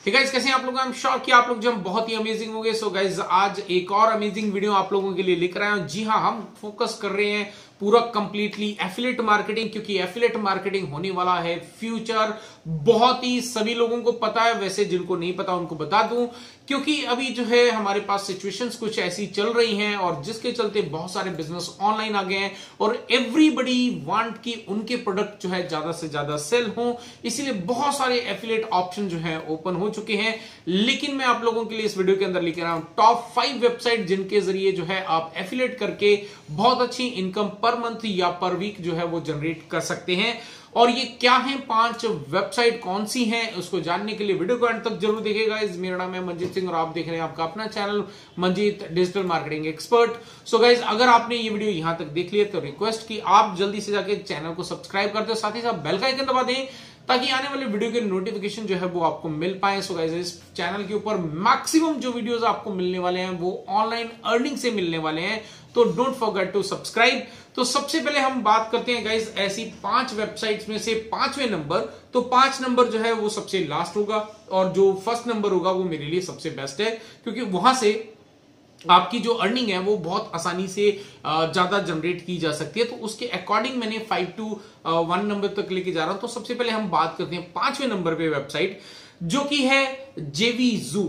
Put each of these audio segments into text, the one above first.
ठीक है, कैसे हैं आप लोग? आई एम श्योर कि आप लोग जो बहुत ही अमेजिंग होंगे। सो गाइज आज एक और अमेजिंग वीडियो आप लोगों के लिए लेकर आया हूं। जी हाँ, हम फोकस कर रहे हैं पूरा कंप्लीटली एफिलिएट मार्केटिंग, क्योंकि एफिलिएट मार्केटिंग होने वाला है फ्यूचर। बहुत ही सभी लोगों को पता है, वैसे जिनको नहीं पता उनको बता दूं, क्योंकि अभी जो है हमारे पास सिचुएशंस कुछ ऐसी चल रही हैं और जिसके चलते बहुत सारे बिजनेस ऑनलाइन आ गए हैं और एवरीबडी वांट कि उनके प्रोडक्ट जो है ज्यादा से ज्यादा सेल हो, इसीलिए बहुत सारे एफिलिएट ऑप्शन जो है ओपन हो चुके हैं। लेकिन मैं आप लोगों के लिए इस वीडियो के अंदर लेकर आया हूं टॉप 5 वेबसाइट जिनके जरिए जो है आप एफिलिएट करके बहुत अच्छी इनकम पर मंथ या पर वीक जो है वो जनरेट कर सकते हैं। और ये क्या है, 5 वेबसाइट कौन सी हैं, उसको जानने के लिए वीडियो को अंत तक जरूर देखिएगा। मेरा नाम है मंजीत सिंह और आप देख रहे हैं आपका अपना channel Manjeet digital marketing expert. So guys, अगर आपने ये वीडियो यहां तक देख लिया तो रिक्वेस्ट कि आप जल्दी से जाके चैनल को सब्सक्राइब कर दो, साथ ही साथ बेल का आइकन दबा दें ताकि आने वाले वीडियो के नोटिफिकेशन जो है वो आपको मिल पाए। सो गाइस, इस चैनल के ऊपर मैक्सिमम जो वीडियोस आपको मिलने वाले हैं वो ऑनलाइन अर्निंग से मिलने वाले हैं, तो डोंट फॉरगेट टू सब्सक्राइब। तो सबसे पहले हम बात करते हैं गाइस ऐसी 5 वेबसाइट्स में से 5वें नंबर। तो 5 नंबर जो है वो सबसे लास्ट होगा और जो फर्स्ट नंबर होगा वो मेरे लिए सबसे बेस्ट है, क्योंकि वहां से आपकी जो अर्निंग है वो बहुत आसानी से ज्यादा जनरेट की जा सकती है। तो उसके अकॉर्डिंग मैंने 5 to 1 नंबर तक लेके जा रहा हूं। तो सबसे पहले हम बात करते हैं 5वें नंबर पे वेबसाइट, जो कि है JVZoo।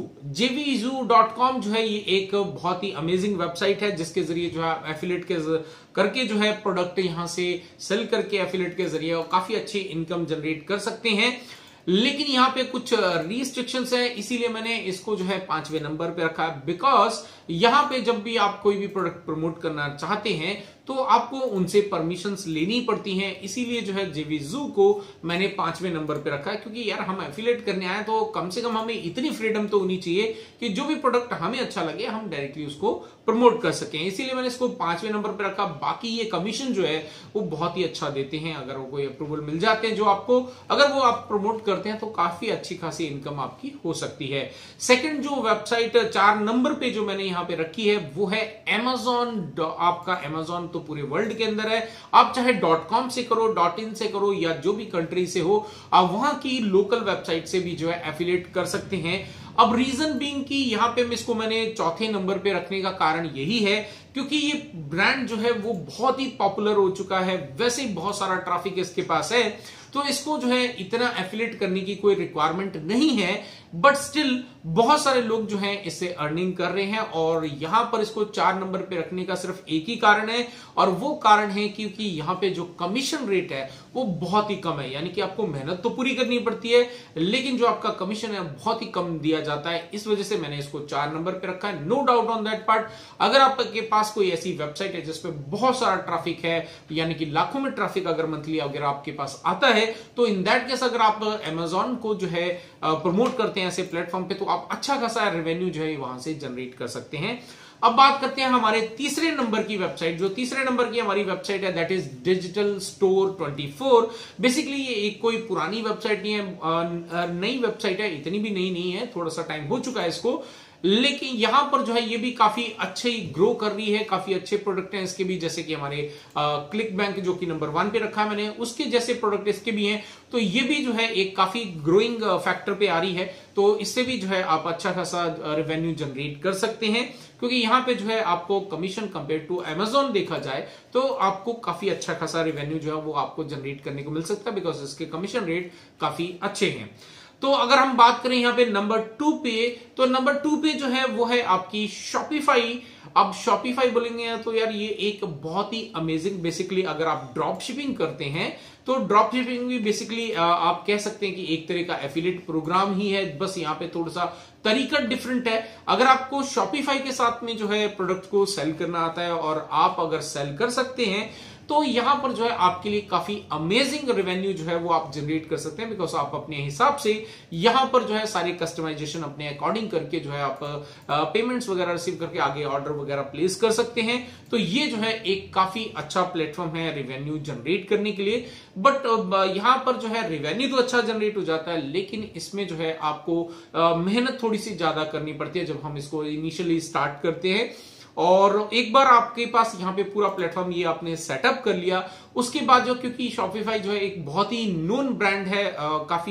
JVZoo.com जो है ये एक बहुत ही अमेजिंग वेबसाइट है जिसके जरिए जो है एफिलिएट के करके जो है प्रोडक्ट यहां से सेल करके एफिलिएट के जरिए काफी अच्छी इनकम जनरेट कर सकते हैं। लेकिन यहां पे कुछ रिस्ट्रिक्शंस है, इसीलिए मैंने इसको जो है 5वें नंबर पे रखा है। बिकॉज यहां पे जब भी आप कोई भी प्रोडक्ट प्रमोट करना चाहते हैं तो आपको उनसे परमिशंस लेनी पड़ती हैं, इसीलिए जो है JVZoo को मैंने 5वें नंबर पे रखा है। क्योंकि यार हम एफिलिएट करने आए तो कम से कम हमें इतनी फ्रीडम तो होनी चाहिए कि जो भी प्रोडक्ट हमें अच्छा लगे हम डायरेक्टली उसको प्रमोट कर सकें, इसीलिए मैंने इसको 5वें नंबर पे रखा। बाकी ये कमीशन जो है वो बहुत ही अच्छा देते हैं, अगर वो कोई अप्रूवल मिल जाते हैं जो आपको, अगर वो आप प्रमोट करते हैं तो काफी अच्छी खासी इनकम आपकी हो सकती है। सेकंड जो वेबसाइट 4 नंबर पे जो मैंने यहां पे रखी है वो है Amazon। आपका Amazon तो पूरे वर्ल्ड के अंदर है, आप चाहे .com से करो, .in से करो या जो भी कंट्री से हो, आप वहां की लोकल वेबसाइट से भी जो है एफिलिएट कर सकते हैं। अब रीजन बीइंग कि यहां पे इसको मैंने चौथे नंबर पे रखने का कारण यही है क्योंकि ये ब्रांड जो है वो बहुत ही पॉपुलर हो चुका है, वैसे ही बहुत सारा ट्रैफिक इसके पास है, तो इसको जो है इतना एफिलिएट करने की कोई रिक्वायरमेंट नहीं है। बट स्टिल बहुत सारे लोग जो हैं इससे अर्निंग कर रहे हैं और यहां पर इसको 4 नंबर पे रखने का सिर्फ एक ही कारण है, और वो कारण है क्योंकि यहां पे जो कमीशन रेट है वो बहुत ही कम है। यानी कि आपको मेहनत तो पूरी करनी पड़ती है लेकिन जो आपका कमीशन है बहुत ही कम दिया जाता है, इस वजह से मैंने इसको 4 नंबर पे रखा है। No doubt on that part. अगर आपके पास कोई ऐसी वेबसाइट है जिसपे बहुत सारा ट्रैफिक है, यानी कि लाखों में ट्रैफिक अगर मंथली अगर आपके पास आता है, तो इन दैट केस अगर आप Amazon को जो है प्रमोट करते हैं ऐसे प्लेटफॉर्म पे, तो आप अच्छा खासा रेवेन्यू जो है वहां से जनरेट कर सकते हैं। अब बात करते हैं हमारे तीसरे नंबर की वेबसाइट। जो तीसरे नंबर की हमारी वेबसाइट है that is digital store 24। Basically ये एक कोई पुरानी वेबसाइट नहीं है, नई वेबसाइट है, इतनी भी नई नहीं है, थोड़ा सा टाइम हो चुका है इसको, लेकिन यहां पर जो है ये भी काफी अच्छे ग्रो कर रही है, काफी अच्छे प्रोडक्ट हैं इसके भी, जैसे कि हमारे क्लिक बैंक जो कि नंबर 1 पे रखा है मैंने, उसके जैसे प्रोडक्ट इसके भी हैं। तो ये भी जो है एक काफी ग्रोइंग फैक्टर पे आ रही है, तो इससे भी जो है आप अच्छा खासा रेवेन्यू जनरेट कर सकते हैं। क्योंकि यहां पे जो है आपको कमीशन कंपेयर टू Amazon देखा जाए तो आपको काफी अच्छा खासा रेवेन्यू जो है वो आपको जनरेट करने को मिल सकता है, बिकॉज इसके कमीशन रेट काफी अच्छे हैं। तो अगर हम बात करें यहाँ पे नंबर 2 पे, तो नंबर 2 पे जो है वो है आपकी Shopify। अब Shopify बोलेंगे तो यार ये एक बहुत ही अमेजिंग, बेसिकली अगर आप ड्रॉप शिपिंग करते हैं तो ड्रॉप शिपिंग भी बेसिकली आप कह सकते हैं कि एक तरह का एफिलिएट प्रोग्राम ही है, बस यहाँ पे थोड़ा सा तरीका डिफरेंट है। अगर आपको Shopify के साथ में जो है प्रोडक्ट को सेल करना आता है और आप अगर सेल कर सकते हैं तो यहां पर जो है आपके लिए काफी अमेजिंग रेवेन्यू जो है वो आप जनरेट कर सकते हैं, बिकॉज आप अपने हिसाब से यहां पर जो है सारी कस्टमाइजेशन अपने अकॉर्डिंग करके जो है आप पेमेंट्स वगैरह रिसीव करके आगे ऑर्डर वगैरह प्लेस कर सकते हैं। तो ये जो है एक काफी अच्छा प्लेटफॉर्म है रेवेन्यू जनरेट करने के लिए। बट यहां पर जो है रेवेन्यू तो अच्छा जनरेट हो जाता है, लेकिन इसमें जो है आपको मेहनत थोड़ी सी ज्यादा करनी पड़ती है जब हम इसको इनिशियली स्टार्ट करते हैं। और एक बार आपके पास यहाँ पे पूरा प्लेटफॉर्म ये आपने सेटअप कर लिया, उसके बाद जो, क्योंकि Shopify जो है एक बहुत ही नोन ब्रांड है, काफी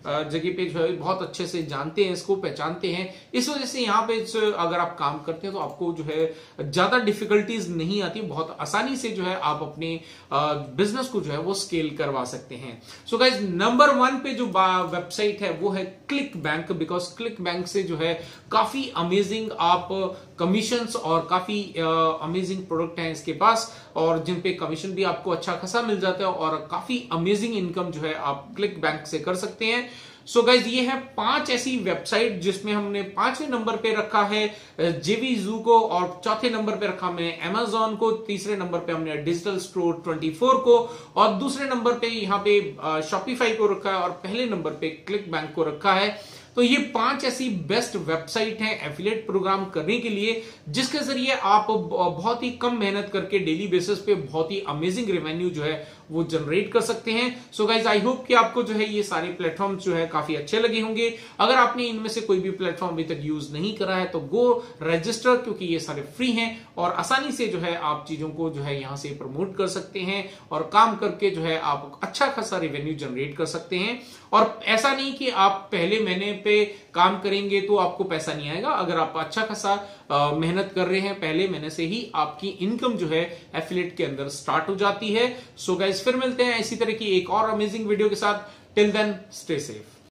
जगह पे जो है बहुत अच्छे से जानते हैं, इसको पहचानते हैं। इस वजह से यहाँ पे अगर आप काम करते हैं तो आपको जो है ज्यादा डिफिकल्टीज नहीं आती, बहुत आसानी से जो है आप अपने बिजनेस को जो है वो स्केल करवा सकते हैं। सो गाइज नंबर 1 पे जो वेबसाइट है वो है click bank, because click bank से जो है काफी अमेजिंग आप कमीशंस और काफी अमेजिंग प्रोडक्ट हैं इसके पास, और जिन पे कमीशन भी आपको अच्छा खासा मिल जाता है और काफी अमेजिंग इनकम जो है आप क्लिक बैंक से कर सकते हैं। सो गाइज ये है 5 ऐसी वेबसाइट जिसमें हमने 5वें नंबर पे रखा है JVZoo को, और चौथे नंबर पे रखा हमने Amazon को, तीसरे नंबर पे हमने डिजिटल स्टोर 24 को, और दूसरे नंबर पे यहाँ पे Shopify को रखा है, और पहले नंबर पे क्लिक बैंक को रखा है। तो ये 5 ऐसी बेस्ट वेबसाइट हैं एफिलिएट प्रोग्राम करने के लिए, जिसके जरिए आप बहुत ही कम मेहनत करके डेली बेसिस पे बहुत ही अमेजिंग रेवेन्यू जो है वो जनरेट कर सकते हैं। सो गाइज आई होप कि आपको जो है ये सारे प्लेटफॉर्म जो है काफी अच्छे लगे होंगे। अगर आपने इनमें से कोई भी प्लेटफॉर्म अभी तक यूज नहीं करा है तो गो रजिस्टर, क्योंकि ये सारे फ्री हैं और आसानी से जो है आप चीजों को जो है यहां से प्रमोट कर सकते हैं और काम करके जो है आप अच्छा खासा रेवेन्यू जनरेट कर सकते हैं। और ऐसा नहीं कि आप पहले महीने पे काम करेंगे तो आपको पैसा नहीं आएगा। अगर आप अच्छा खासा मेहनत कर रहे हैं पहले महीने से ही आपकी इनकम जो है एफिलिएट के अंदर स्टार्ट हो जाती है। सो गाइस फिर मिलते हैं इसी तरह की एक और अमेजिंग वीडियो के साथ। Till then stay safe.